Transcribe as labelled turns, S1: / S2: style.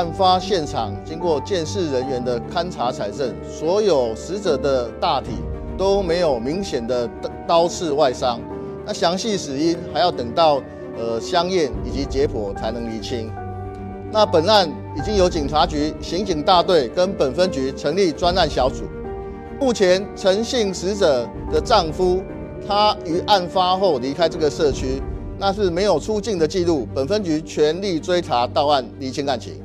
S1: 案发现场经过鉴识人员的勘查采证，所有死者的大体都没有明显的刀刺外伤。那详细死因还要等到相验以及解剖才能厘清。那本案已经由警察局刑警大队跟本分局成立专案小组。目前陈姓死者的丈夫，他于案发后离开这个社区，那是没有出境的记录。本分局全力追查到案，厘清案情。